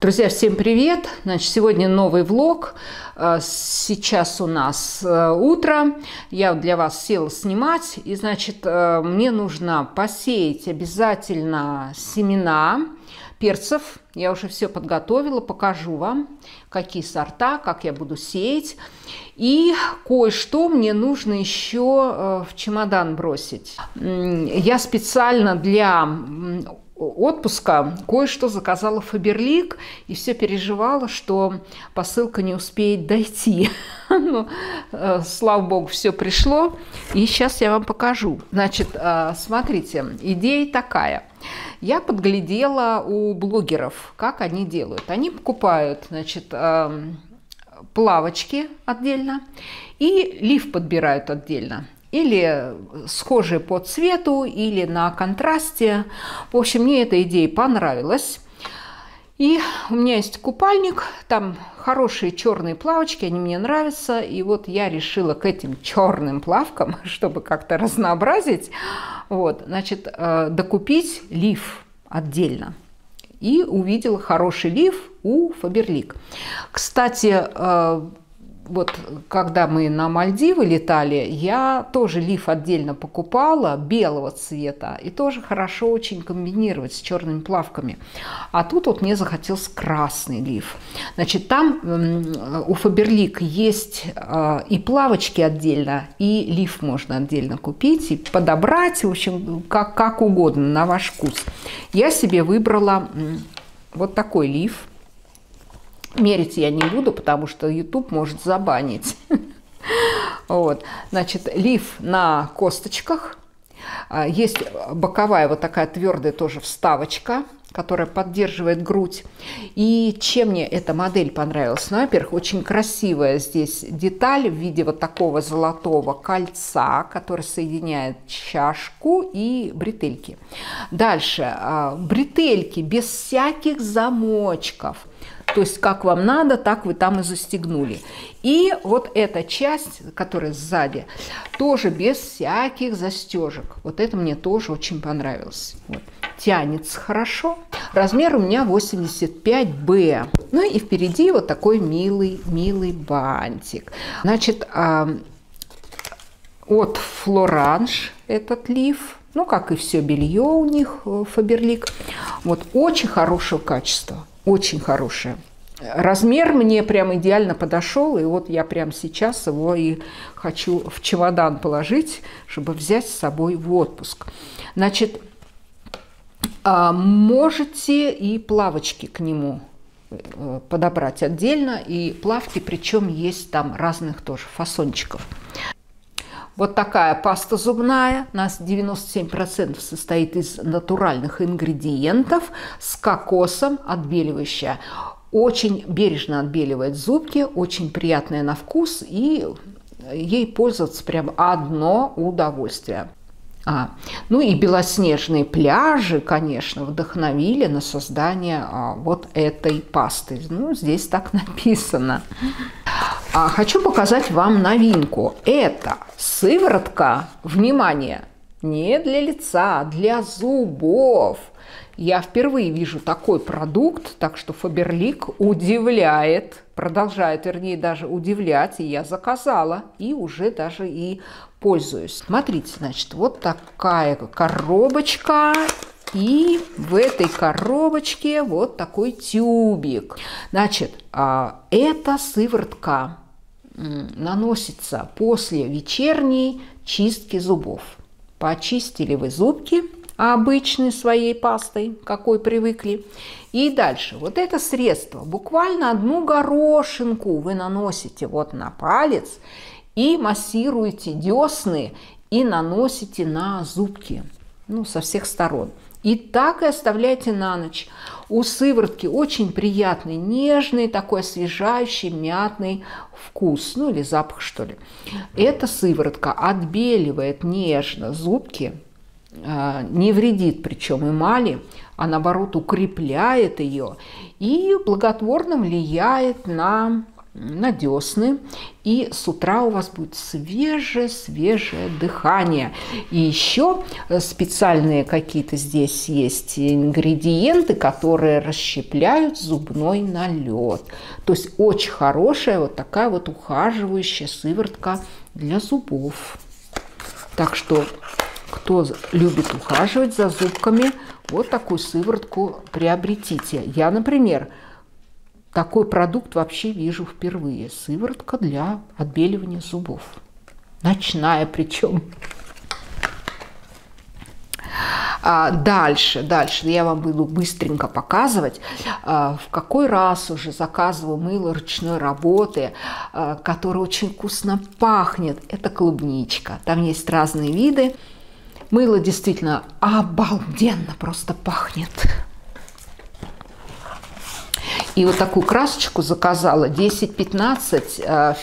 Друзья, всем привет! Значит, сегодня новый влог. Сейчас у нас утро. Я для вас села снимать. И, значит, мне нужно посеять обязательно семена перцев. Я уже все подготовила, покажу вам, какие сорта, как я буду сеять. И кое-что мне нужно еще в чемодан бросить. Я специально для отпуска кое-что заказала в Faberlic и все переживала, что посылка не успеет дойти. Но, слава богу, все пришло. И сейчас я вам покажу. Значит, смотрите, идея такая. Я подглядела у блогеров, как они делают. Они покупают, значит, плавочки отдельно и лиф подбирают отдельно. Или схожие по цвету, или на контрасте. В общем, мне эта идея понравилась. И у меня есть купальник, там хорошие черные плавочки, они мне нравятся. И вот я решила к этим черным плавкам, чтобы как-то разнообразить, вот, значит, докупить лиф отдельно. И увидела хороший лиф у Faberlic. Кстати, вот когда мы на Мальдивы летали, я тоже лиф отдельно покупала, белого цвета, и тоже хорошо очень комбинировать с черными плавками. А тут вот мне захотелось красный лиф. Значит, там у Faberlic есть и плавочки отдельно, и лиф можно отдельно купить и подобрать, в общем, как угодно, на ваш вкус. Я себе выбрала вот такой лиф. Мерить я не буду, потому что YouTube может забанить. Вот. Значит, лиф на косточках. Есть боковая вот такая твердая тоже вставочка, которая поддерживает грудь. И чем мне эта модель понравилась? Ну, во-первых, очень красивая здесь деталь в виде вот такого золотого кольца, которое соединяет чашку и бретельки. Дальше. Бретельки без всяких замочков. То есть, как вам надо, так вы там и застегнули. И вот эта часть, которая сзади, тоже без всяких застежек. Вот это мне тоже очень понравилось. Вот. Тянется хорошо. Размер у меня 85Б. Ну и впереди вот такой милый бантик. Значит, от Флоранж этот лиф. Ну, как и все белье у них, Faberlic. Вот очень хорошего качества. Очень хорошая. Размер мне прям идеально подошел, и вот я прямо сейчас его и хочу в чемодан положить, чтобы взять с собой в отпуск. Значит, можете и плавочки к нему подобрать отдельно, и плавки, причем есть там разных тоже фасончиков. Вот такая паста зубная, у нас 97% состоит из натуральных ингредиентов, с кокосом, отбеливающая. Очень бережно отбеливает зубки, очень приятная на вкус, и ей пользоваться прям одно удовольствие. Ну и белоснежные пляжи, конечно, вдохновили на создание вот этой пасты. Ну, здесь так написано. Хочу показать вам новинку. Это сыворотка, внимание, не для лица, а для зубов. Я впервые вижу такой продукт, так что Faberlic удивляет, продолжает, вернее, даже удивлять. И я заказала, и уже даже и пользуюсь. Смотрите, значит, вот такая коробочка. И в этой коробочке вот такой тюбик. Значит, эта сыворотка наносится после вечерней чистки зубов. Почистили вы зубки обычной своей пастой, какой привыкли. И дальше вот это средство, буквально одну горошинку вы наносите вот на палец и массируете десны и наносите на зубки, ну, со всех сторон. И так и оставляйте на ночь. У сыворотки очень приятный, нежный, такой освежающий, мятный вкус, ну или запах, что ли. Эта сыворотка отбеливает нежно зубки, не вредит причем эмали, а наоборот укрепляет ее и благотворно влияет на на десны, и с утра у вас будет свежее дыхание. И еще специальные какие-то здесь есть ингредиенты, которые расщепляют зубной налет. То есть очень хорошая вот такая вот ухаживающая сыворотка для зубов. Так что, кто любит ухаживать за зубками, вот такую сыворотку приобретите. Я, например, такой продукт вообще вижу впервые. Сыворотка для отбеливания зубов. Ночная причем. Дальше я вам буду быстренько показывать, в какой раз уже заказываю мыло ручной работы, которое очень вкусно пахнет. Это клубничка. Там есть разные виды. Мыло действительно обалденно просто пахнет. И вот такую красочку заказала 10-15,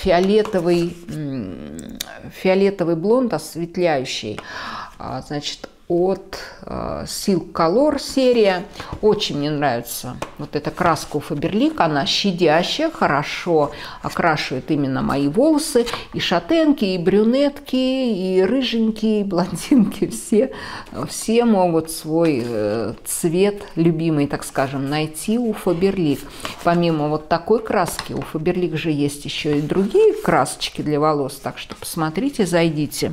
фиолетовый блонд осветляющий, значит, от Silk Color серия. Очень мне нравится вот эта краска у Faberlic. Она щадящая, хорошо окрашивает именно мои волосы. И шатенки, и брюнетки, и рыженькие, и блондинки. Все могут свой цвет любимый, так скажем, найти у Faberlic. Помимо вот такой краски, у Faberlic же есть еще и другие красочки для волос. Так что посмотрите, зайдите.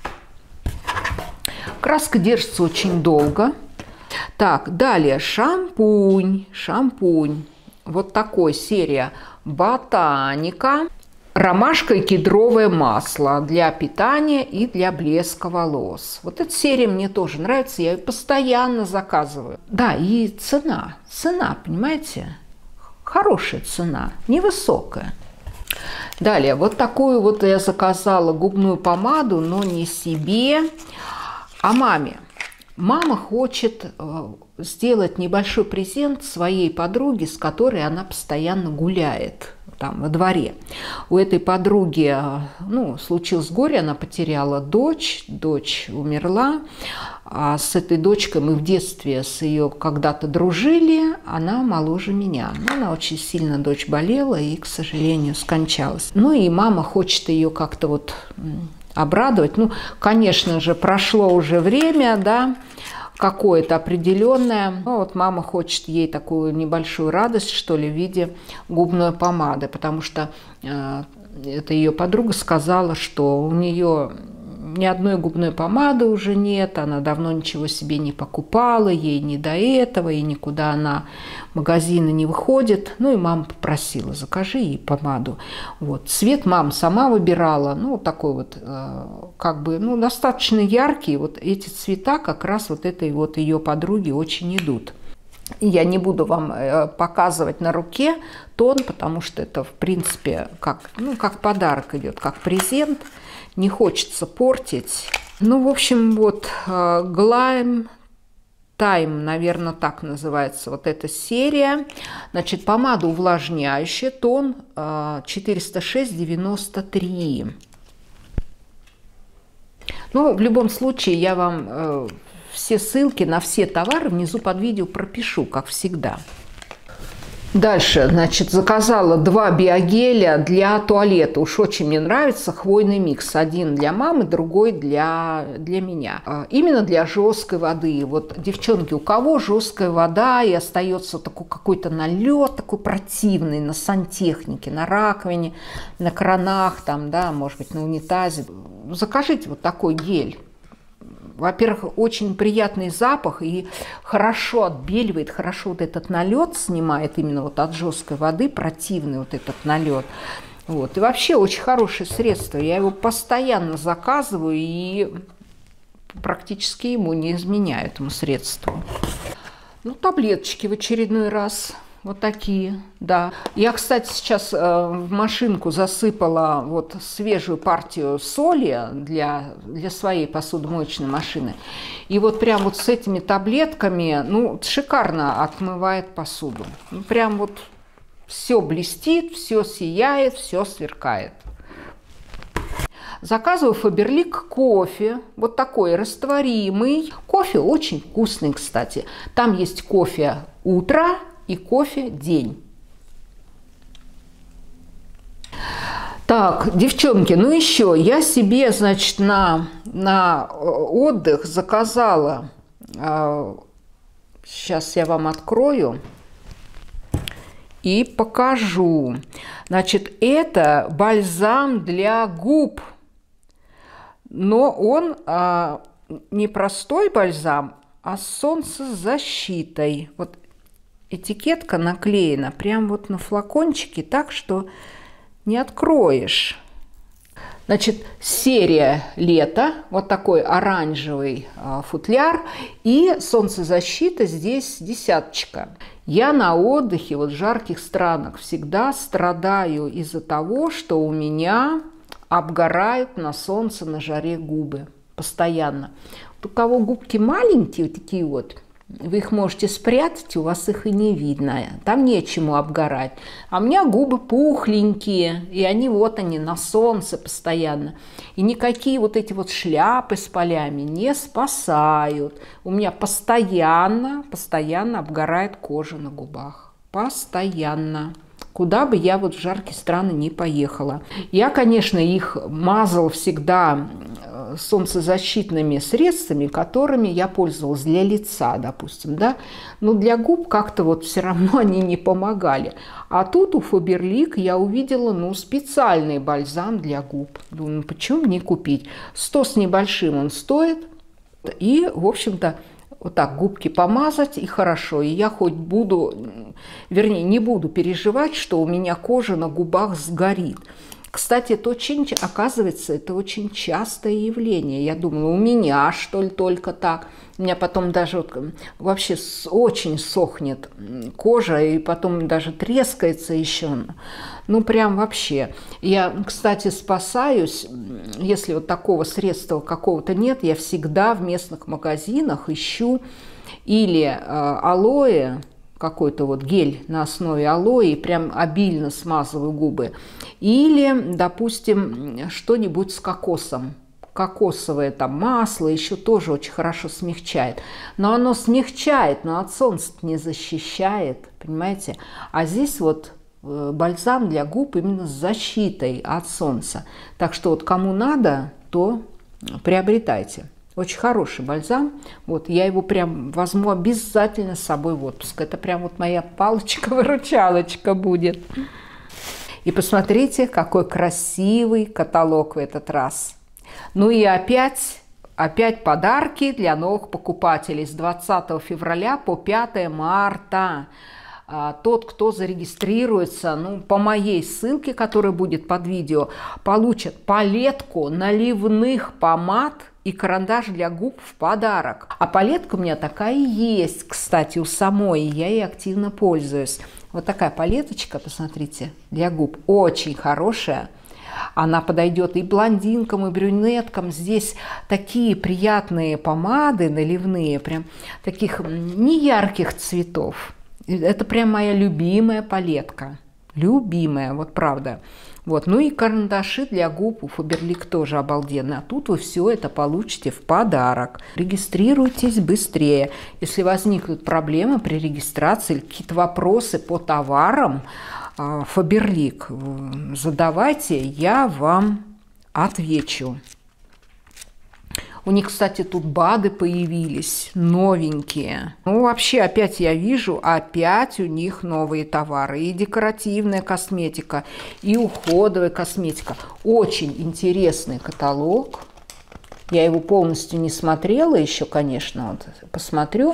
Краска держится очень долго. Так, далее шампунь. Вот такой серия Ботаника. Ромашка и кедровое масло для питания и для блеска волос. Вот эта серия мне тоже нравится, я ее постоянно заказываю. Да, и цена, понимаете? Хорошая цена, невысокая. Далее, вот такую вот я заказала губную помаду, но не себе, а маме. Мама хочет сделать небольшой презент своей подруге, с которой она постоянно гуляет там во дворе. У этой подруги, случилось горе, она потеряла дочь умерла. А с этой дочкой мы в детстве с ее когда-то дружили, она моложе меня. Она очень сильно, дочь болела и, к сожалению, скончалась. Ну и мама хочет ее как-то вот обрадовать. Конечно же, прошло уже время, да, какое-то определенное. Вот мама хочет ей такую небольшую радость, что ли, в виде губной помады, потому что это ее подруга сказала, что у нее ни одной губной помады уже нет, она давно ничего себе не покупала, ей не до этого, и никуда она в магазины не выходит. И мама попросила, закажи ей помаду. Вот. Цвет мама сама выбирала, такой вот, достаточно яркий. Вот эти цвета как раз вот этой вот ее подруге очень идут. Я не буду вам показывать на руке тон, потому что это, в принципе, как подарок идет, как презент. Не хочется портить. В общем, вот Glam Time, наверное, так называется вот эта серия. Значит, помада увлажняющая, тон 406,93. В любом случае, я вам все ссылки на все товары внизу под видео пропишу, как всегда. Дальше, значит, заказала 2 биогеля для туалета. Уж очень мне нравится хвойный микс. Один для мамы, другой для меня. Именно для жесткой воды. Вот, девчонки, у кого жесткая вода и остается такой какой-то налет, такой противный на сантехнике, на раковине, на кранах, там, да, может быть, на унитазе. Закажите вот такой гель. Во-первых, очень приятный запах и хорошо отбеливает, хорошо вот этот налет снимает именно вот от жесткой воды, противный вот этот налет. Вот. И вообще очень хорошее средство. Я его постоянно заказываю и практически ему не изменяю, этому средству. Таблеточки в очередной раз. Вот такие, да. Я, кстати, сейчас в машинку засыпала вот свежую партию соли для своей посудомоечной машины. И вот прям вот с этими таблетками, шикарно отмывает посуду. Прям вот все блестит, все сияет, все сверкает. Заказываю Faberlic кофе, вот такой растворимый. Кофе очень вкусный, кстати. Там есть кофе утро и кофе день. Так, девчонки, ну еще я себе, значит, на отдых заказала, сейчас я вам открою и покажу. Значит, это бальзам для губ, но он не простой бальзам, а с солнцезащитой. Вот этикетка наклеена прям вот на флакончике, так что не откроешь. Значит, серия «Лето», вот такой оранжевый футляр, и солнцезащита здесь 10. Я на отдыхе вот в жарких странах всегда страдаю из-за того, что у меня обгорают на солнце, на жаре губы постоянно. Вот у кого губки маленькие, вот такие вот, вы их можете спрятать, у вас их и не видно. Там нечему обгорать. А у меня губы пухленькие, и они вот они на солнце постоянно. И никакие вот эти вот шляпы с полями не спасают. У меня постоянно обгорает кожа на губах. Постоянно. Куда бы я вот в жаркие страны не поехала. Я, конечно, их мазал всегда солнцезащитными средствами, которыми я пользовалась для лица, допустим, да, но для губ как-то вот все равно они не помогали. А тут у Faberlic я увидела, ну, специальный бальзам для губ. Думаю, почему не купить? 100 с небольшим он стоит, и, в общем-то, вот так губки помазать, и хорошо. И я хоть буду, вернее, не буду переживать, что у меня кожа на губах сгорит. Кстати, это очень, оказывается, это очень частое явление. Я думала, у меня, что ли, только так. У меня потом даже вот, вообще очень сохнет кожа, и потом даже трескается еще. Ну, прям вообще. Я, кстати, спасаюсь, если вот такого средства какого-то нет, я всегда в местных магазинах ищу или алоэ, какой-то вот гель на основе алоэ, и прям обильно смазываю губы. Или, допустим, что-нибудь с кокосом. Кокосовое там масло еще тоже очень хорошо смягчает. Но оно смягчает, но от солнца не защищает, понимаете? А здесь вот бальзам для губ именно с защитой от солнца. Так что вот кому надо, то приобретайте. Очень хороший бальзам. Вот, я его прям возьму обязательно с собой в отпуск. Это прям вот моя палочка-выручалочка будет. И посмотрите, какой красивый каталог в этот раз. Ну и опять подарки для новых покупателей с 20 февраля по 5 марта. Тот, кто зарегистрируется, ну, по моей ссылке, которая будет под видео, получит палетку наливных помад и карандаш для губ в подарок. А палетка у меня такая есть, кстати, у самой, и я ей активно пользуюсь. Вот такая палеточка, посмотрите, для губ очень хорошая. Она подойдет и блондинкам, и брюнеткам. Здесь такие приятные помады наливные, прям таких неярких цветов. Это прям моя любимая палетка. Любимая, вот правда. Вот. Ну и карандаши для губ у Faberlic тоже обалденные. А тут вы все это получите в подарок. Регистрируйтесь быстрее. Если возникнут проблемы при регистрации или какие-то вопросы по товарам Faberlic, задавайте, я вам отвечу. У них, кстати, тут БАДы появились, новенькие. Ну, вообще, опять я вижу, опять у них новые товары. И декоративная косметика, и уходовая косметика. Очень интересный каталог. Я его полностью не смотрела еще, конечно. Вот, посмотрю.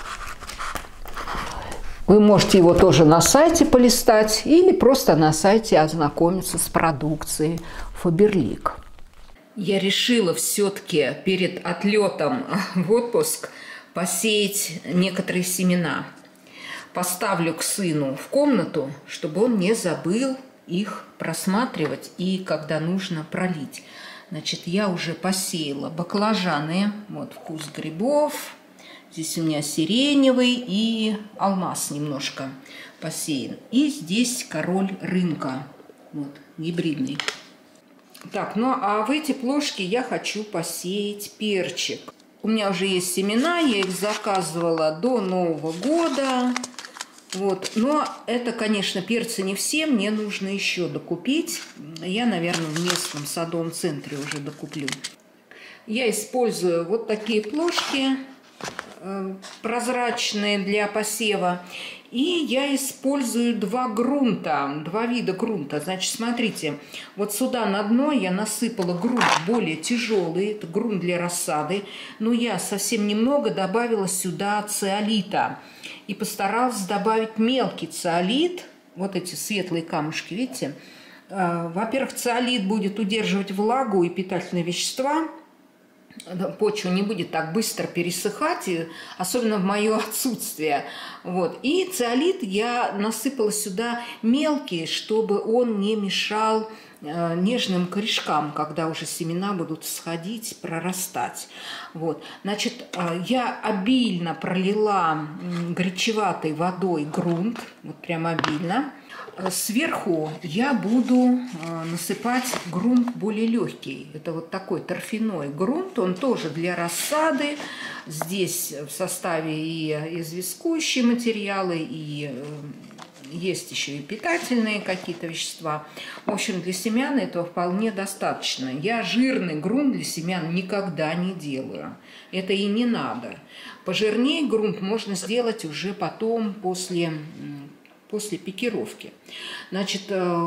Вы можете его тоже на сайте полистать или просто на сайте ознакомиться с продукцией Faberlic. Я решила все-таки перед отлетом в отпуск посеять некоторые семена. Поставлю к сыну в комнату, чтобы он не забыл их просматривать и, когда нужно, пролить. Значит, я уже посеяла баклажаны. Вот вкус грибов. Здесь у меня сиреневый и алмаз немножко посеян. И здесь король рынка. Вот, гибридный. Так, ну а в эти плошки я хочу посеять перчик. У меня уже есть семена, я их заказывала до Нового года. Вот. Но это, конечно, перцы не все, мне нужно еще докупить. Я, наверное, в местном садовом центре уже докуплю. Я использую вот такие плошки прозрачные для посева. И я использую два вида грунта. Значит, смотрите, вот сюда на дно я насыпала грунт более тяжелый, это грунт для рассады, но я совсем немного добавила сюда циолита и постаралась добавить мелкий циолит, вот эти светлые камушки, видите? Во-первых, циолит будет удерживать влагу и питательные вещества, почва не будет так быстро пересыхать, особенно в мое отсутствие. Вот. И циолит я насыпала сюда мелкий, чтобы он не мешал нежным корешкам, когда уже семена будут всходить, прорастать. Вот. Значит, я обильно пролила горячеватой водой грунт, вот прям обильно. Сверху я буду насыпать грунт более легкий. Это вот такой торфяной грунт, он тоже для рассады. Здесь в составе и известкующие материалы, и есть еще и питательные какие-то вещества. В общем, для семян этого вполне достаточно. Я жирный грунт для семян никогда не делаю. Это и не надо. Пожирнее грунт можно сделать уже потом, после пикировки. Значит,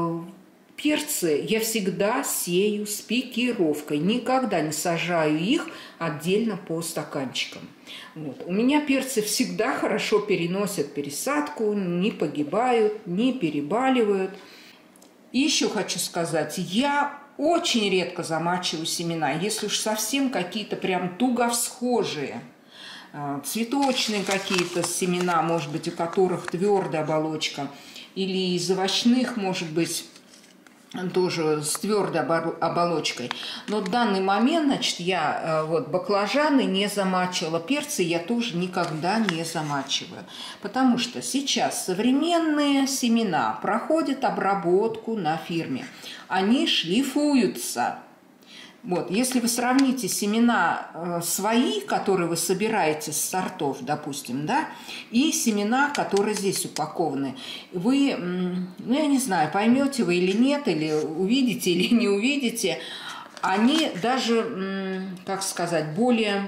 перцы я всегда сею с пикировкой. Никогда не сажаю их отдельно по стаканчикам. Вот. У меня перцы всегда хорошо переносят пересадку, не погибают, не перебаливают. И еще хочу сказать, я очень редко замачиваю семена, если уж совсем какие-то прям туго всхожие. Цветочные какие-то семена, может быть, у которых твердая оболочка, или из овощных, может быть, тоже с твердой оболочкой. Но в данный момент, значит, я вот баклажаны не замачивала, перцы я тоже никогда не замачиваю, потому что сейчас современные семена проходят обработку на фирме, они шлифуются. Вот, если вы сравните семена свои, которые вы собираете с сортов, допустим, да, и семена, которые здесь упакованы, вы, ну, я не знаю, поймете вы или нет, или увидите, или не увидите, они даже, как сказать, более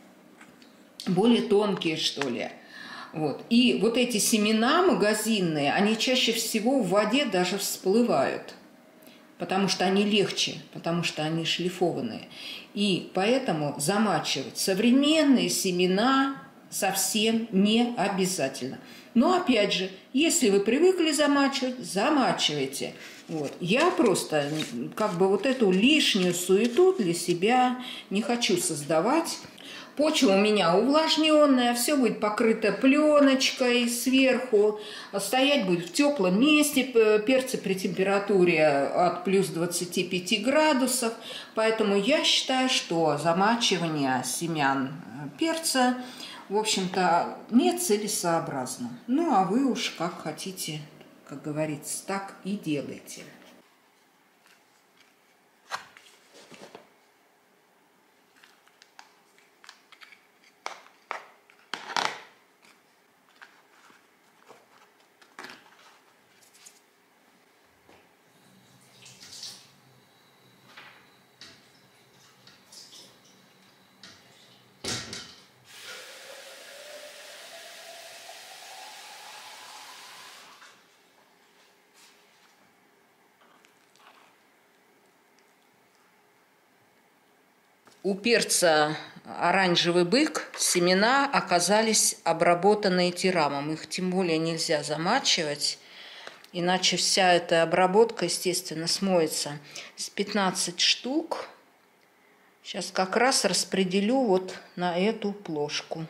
тонкие, что ли. Вот. И вот эти семена магазинные, они чаще всего в воде даже всплывают. Потому что они легче, потому что они шлифованные. И поэтому замачивать современные семена совсем не обязательно. Но опять же, если вы привыкли замачивать, замачивайте. Вот. Я просто как бы вот эту лишнюю суету для себя не хочу создавать. Почва у меня увлажненная, все будет покрыто пленочкой сверху, стоять будет в теплом месте, перцы при температуре от плюс 25 градусов. Поэтому я считаю, что замачивание семян перца, в общем-то, нецелесообразно. Ну, а вы уж как хотите, как говорится, так и делайте. У перца оранжевый бык семена оказались обработанные тирамом. Их тем более нельзя замачивать, иначе вся эта обработка, естественно, смоется. С 15 штук сейчас как раз распределю вот на эту плошку.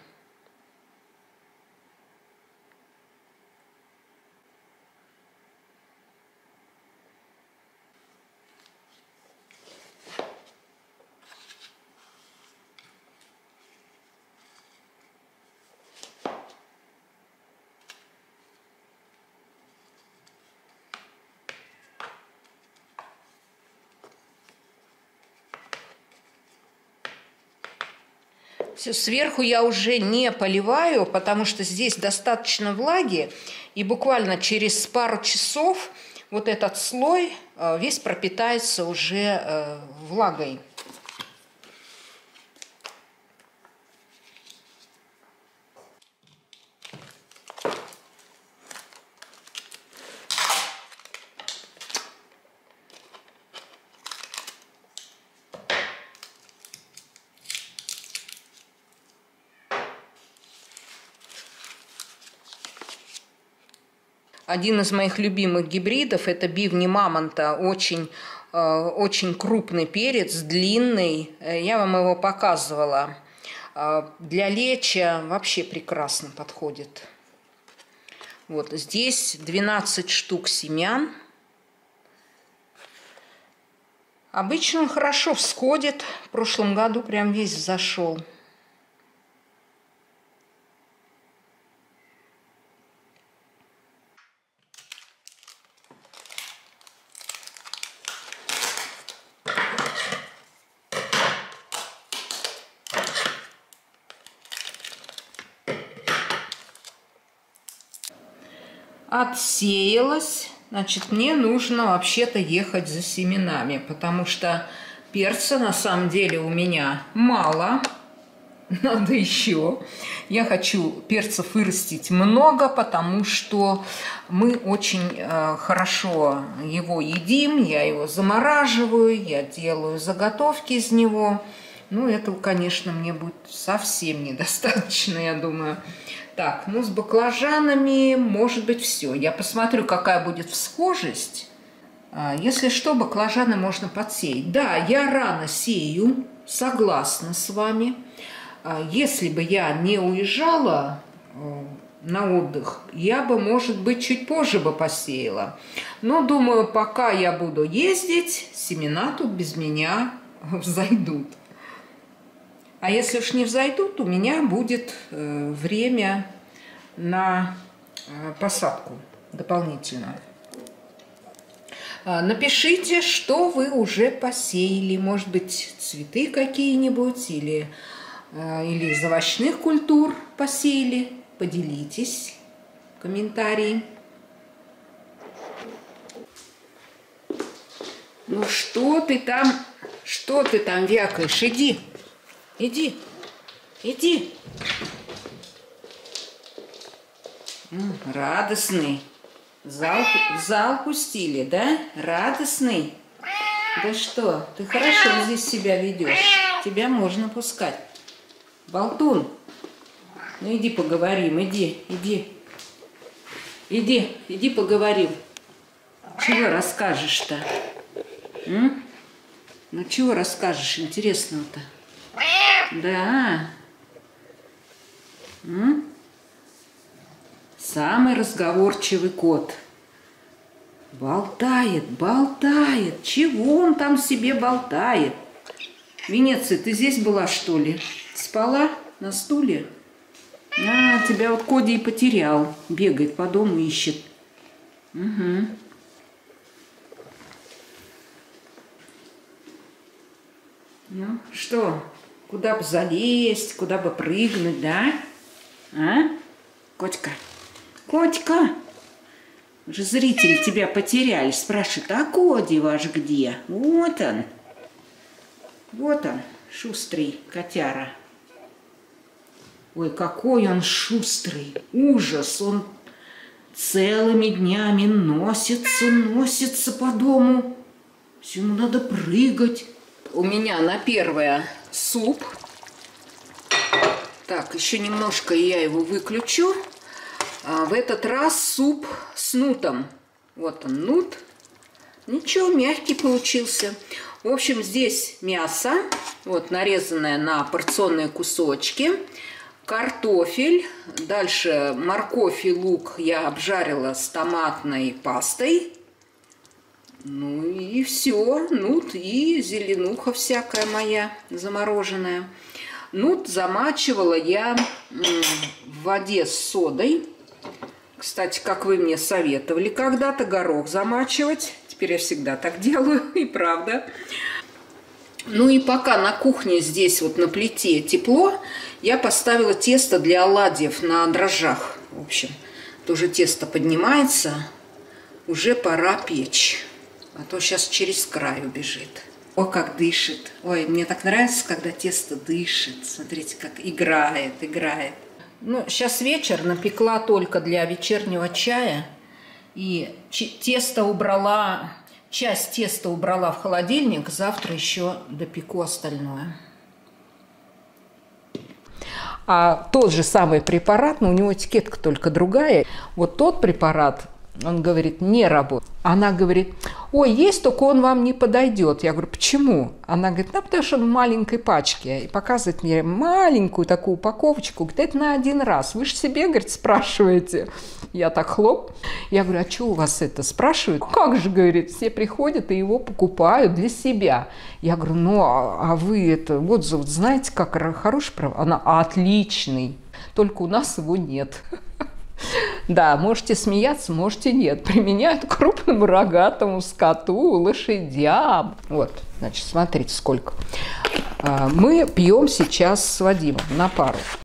Все, сверху я уже не поливаю, потому что здесь достаточно влаги, И буквально через пару часов вот этот слой весь пропитается уже влагой. Один из моих любимых гибридов – это бивни мамонта. Очень крупный перец, длинный. Я вам его показывала. Для леча вообще прекрасно подходит. Вот здесь 12 штук семян. Обычно он хорошо всходит. В прошлом году прям весь взошел. Отсеялась, значит, мне нужно вообще-то ехать за семенами, потому что перца на самом деле у меня мало, надо еще. Я хочу перцев вырастить много, потому что мы очень хорошо его едим, я его замораживаю, я делаю заготовки из него. Ну, этого, конечно, мне будет совсем недостаточно, я думаю. Так, ну с баклажанами может быть все. Я посмотрю, какая будет всхожесть. Если что, баклажаны можно подсеять. Да, я рано сею, согласна с вами. Если бы я не уезжала на отдых, я бы, может быть, чуть позже бы посеяла. Но, думаю, пока я буду ездить, семена тут без меня взойдут. А если уж не взойдут, у меня будет время на посадку дополнительно. Напишите, что вы уже посеяли. Может быть, цветы какие-нибудь или из овощных культур посеяли. Поделитесь в комментарии. Ну что ты там вякаешь? Иди. Иди, иди. Радостный. В зал пустили, да? Радостный. Да что, ты хорошо здесь себя ведешь. Тебя можно пускать. Болтун. Ну иди поговорим, иди. Иди поговорим. Чего расскажешь-то? Ну чего расскажешь интересного-то? Да. Самый разговорчивый кот. Болтает. Чего он там себе болтает? Венеция, ты здесь была, что ли? Спала на стуле? Тебя вот Коди и потерял. Бегает по дому, ищет. Угу. Ну, что? Куда бы залезть, куда бы прыгнуть, да? А? Котька? Уже зрители тебя потеряли. Спрашивают, а Коди ваш где? Вот он, шустрый котяра. Ой, какой он шустрый. Ужас, он целыми днями носится по дому. Ему надо прыгать. У меня на первое суп. Так, еще немножко я его выключу. В этот раз суп с нутом. Вот он, нут. Ничего, мягкий получился. В общем, здесь мясо, вот нарезанное на порционные кусочки. Картофель. Дальше морковь и лук я обжарила с томатной пастой. Ну и все. Нут и зеленуха всякая моя замороженная. Нут замачивала я в воде с содой. Кстати, как вы мне советовали когда-то горох замачивать. Теперь я всегда так делаю, и правда. Ну и пока на кухне здесь вот на плите тепло, я поставила тесто для оладьев на дрожжах. В общем, Тоже тесто поднимается, уже пора печь. А то сейчас через край убежит. О, как дышит. Ой, мне так нравится, когда тесто дышит. Смотрите, как играет. Ну, сейчас вечер, напекла только для вечернего чая. И тесто убрала, часть теста убрала в холодильник. Завтра еще допеку остальное. А тот же самый препарат, но у него этикетка только другая. Вот тот препарат, он говорит, не работает. Она говорит, ой, есть, только он вам не подойдет. Я говорю, почему? Она говорит, ну, потому что он в маленькой пачке. И показывает мне маленькую такую упаковочку. Говорит, это на один раз. Вы же себе, говорит, спрашиваете. Я так хлоп. Я говорю, а что у вас это? Спрашивают. Как же, говорит, все приходят и его покупают для себя. Я говорю, ну, а вы это, вот знаете, как хороший препарат? Она, отличный. Только у нас его нет. Да, можете смеяться, можете нет. Применяют крупному рогатому скоту, лошадям. Вот, значит, смотрите, сколько. Мы пьем сейчас с Вадимом на пару.